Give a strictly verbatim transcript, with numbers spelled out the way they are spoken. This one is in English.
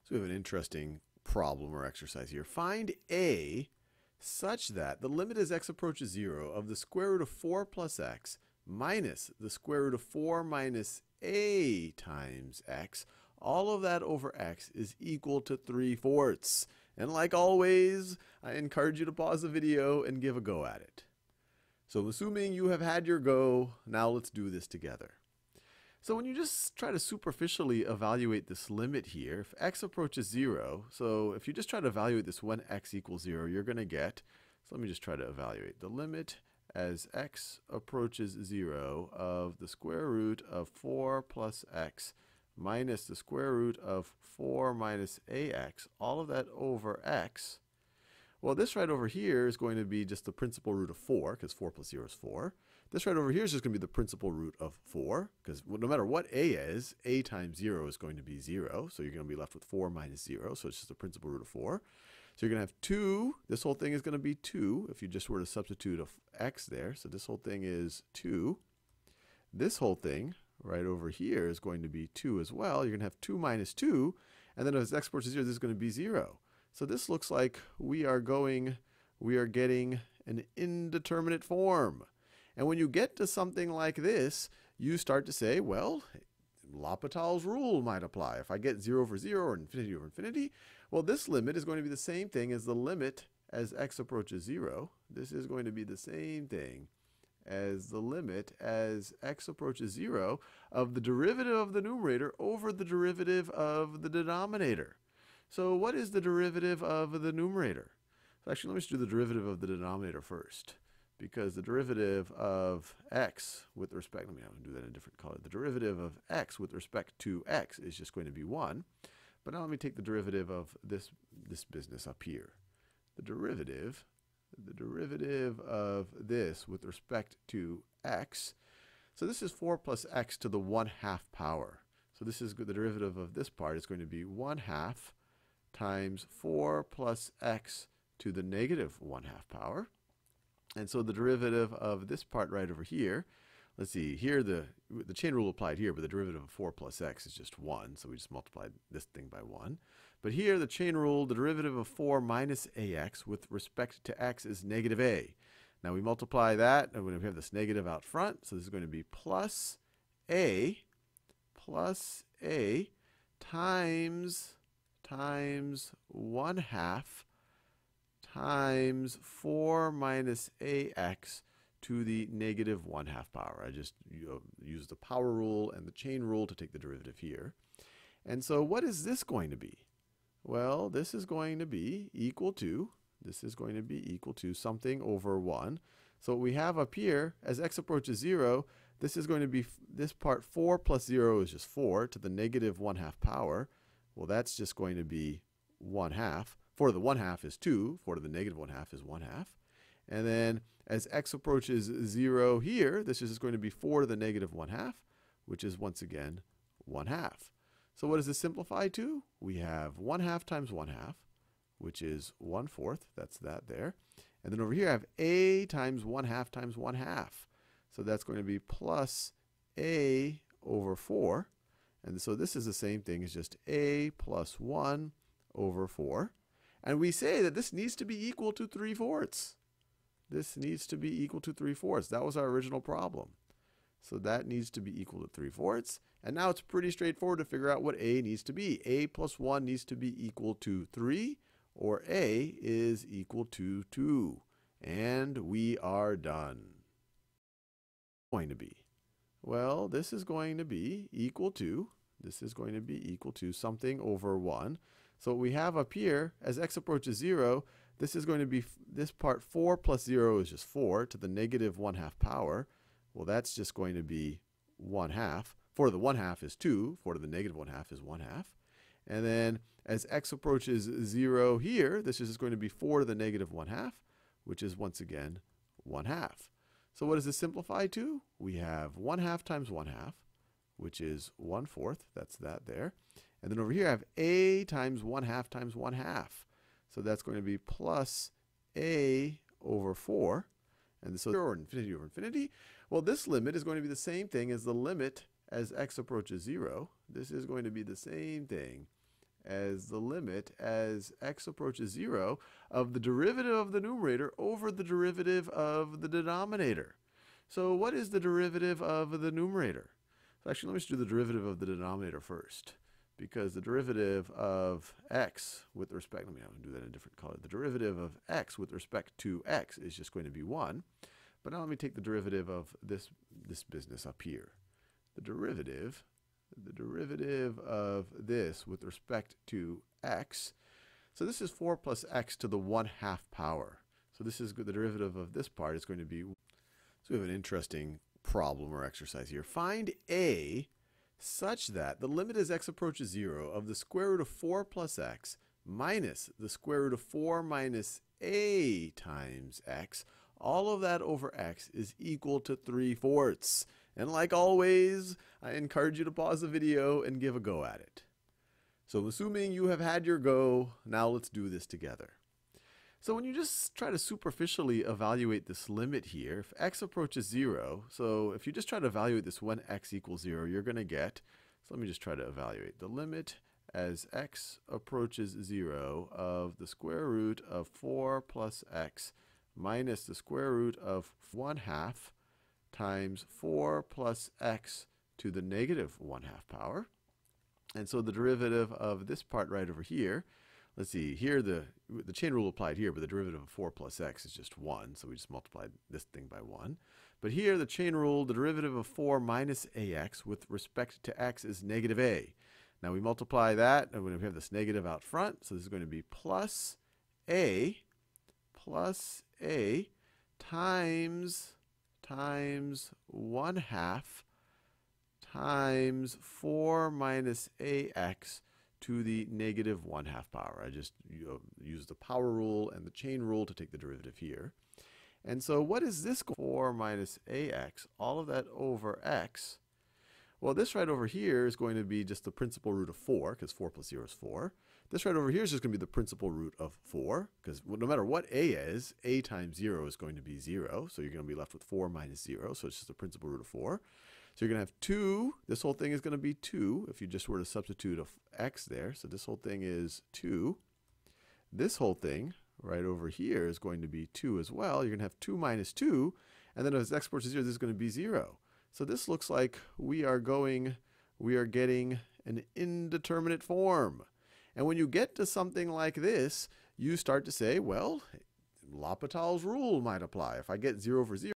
So we have an interesting problem or exercise here. Find a such that the limit as x approaches zero of the square root of four plus x minus the square root of four minus a times x, all of that over x is equal to three fourths. And like always, I encourage you to pause the video and give a go at it. So assuming you have had your go, now let's do this together. So when you just try to superficially evaluate this limit here, if x approaches zero, so if you just try to evaluate this when x equals zero, you're going to get, so let me just try to evaluate the limit as x approaches zero of the square root of four plus x minus the square root of four minus ax, all of that over x. Well, this right over here is going to be just the principal root of four, because four plus zero is four. This right over here is just going to be the principal root of four, because no matter what a is, a times zero is going to be zero. So you're going to be left with four minus zero, so it's just the principal root of four. So you're going to have two. This whole thing is going to be two if you just were to substitute of x there. So this whole thing is two. This whole thing right over here is going to be two as well. You're going to have two minus two, and then as x approaches zero, this is going to be zero. So this looks like we are going, we are getting an indeterminate form. And when you get to something like this, you start to say, well, L'Hopital's rule might apply. If I get zero over zero or infinity over infinity, well, this limit is going to be the same thing as the limit as x approaches zero. This is going to be the same thing as the limit as x approaches zero of the derivative of the numerator over the derivative of the denominator. So what is the derivative of the numerator? So actually, let me just do the derivative of the denominator first, because the derivative of x with respect, let me do that in a different color. The derivative of x with respect to x is just going to be one. But now let me take the derivative of this, this business up here. The derivative, the derivative of this with respect to x. So this is four plus x to the one half power. So this is the derivative of this part is going to be one half times four plus x to the negative one half power. And so the derivative of this part right over here, let's see, here the, the chain rule applied here, but the derivative of four plus x is just one, so we just multiplied this thing by one. But here the chain rule, the derivative of four minus ax with respect to x is negative a. Now we multiply that, and we have this negative out front, so this is going to be plus a, plus a times, times one half times four minus ax to the negative one half power. I just you know, use the power rule and the chain rule to take the derivative here. And so what is this going to be? Well, this is going to be equal to, this is going to be equal to something over one. So what we have up here, as x approaches zero, this is going to be, this part four plus zero is just four to the negative one half power. Well, that's just going to be one half. four to the one half is two. four to the negative one half is one half. And then as x approaches zero here, this is just going to be four to the negative one half, which is once again one half. So what does this simplify to? We have one half times one half, which is one fourth. That's that there. And then over here I have a times one half times one half. So that's going to be plus a over four. And so this is the same thing as just a plus one over four. And we say that this needs to be equal to three fourths. This needs to be equal to three fourths. That was our original problem. So that needs to be equal to three fourths. And now it's pretty straightforward to figure out what a needs to be. A plus one needs to be equal to three, or a is equal to two. And we are done. Going to be? Well, this is going to be equal to, this is going to be equal to something over one. So what we have up here, as x approaches zero, this is going to be, this part four plus zero is just four to the negative one half power. Well, that's just going to be one half. four to the one half is two. four to the negative one half is one half. And then as x approaches zero here, this is just going to be four to the negative one half, which is once again one half. So what does this simplify to? We have one half times one half, which is one fourth. That's that there. And then over here I have a times one half times one half. So that's going to be plus a over four. And so or infinity over infinity. Well, this limit is going to be the same thing as the limit as x approaches zero. This is going to be the same thing as the limit as x approaches zero of the derivative of the numerator over the derivative of the denominator. So what is the derivative of the numerator? So actually, let me just do the derivative of the denominator first, because the derivative of x with respect, let me do that in a different color. The derivative of x with respect to x is just going to be one. But now let me take the derivative of this, this business up here. The derivative, the derivative of this with respect to x. So this is four plus x to the one half power. So this is the derivative of this part is going to be, so we have an interesting problem or exercise here. Find a such that the limit as x approaches zero of the square root of four plus x minus the square root of four minus a times x, all of that over x is equal to three fourths. And like always, I encourage you to pause the video and give a go at it. So assuming you have had your go, now let's do this together. So when you just try to superficially evaluate this limit here, if x approaches zero, so if you just try to evaluate this when x equals zero, you're going to get, so let me just try to evaluate the limit as x approaches zero of the square root of four plus x minus the square root of one half times four plus x to the negative one half power. And so the derivative of this part right over here, let's see, here the, the chain rule applied here, but the derivative of four plus x is just one, so we just multiplied this thing by one. But here the chain rule, the derivative of four minus ax with respect to x is negative a. Now we multiply that, and we have this negative out front, so this is going to be plus a, plus a times, times one half times four minus ax to the negative one half power. I just you know, use the power rule and the chain rule to take the derivative here. And so what is this? four minus ax, all of that over x. Well, this right over here is going to be just the principal root of four, because four plus zero is four. This right over here is just going to be the principal root of four, because no matter what a is, a times zero is going to be zero. So you're going to be left with four minus zero, so it's just the principal root of four. So you're going to have two. This whole thing is going to be two if you just were to substitute of x there. So this whole thing is two. This whole thing right over here is going to be two as well. You're going to have two minus two. And then as x approaches zero, this is going to be zero. So this looks like we are going, we are getting an indeterminate form. And when you get to something like this, you start to say, well, L'Hopital's rule might apply. If I get zero over zero,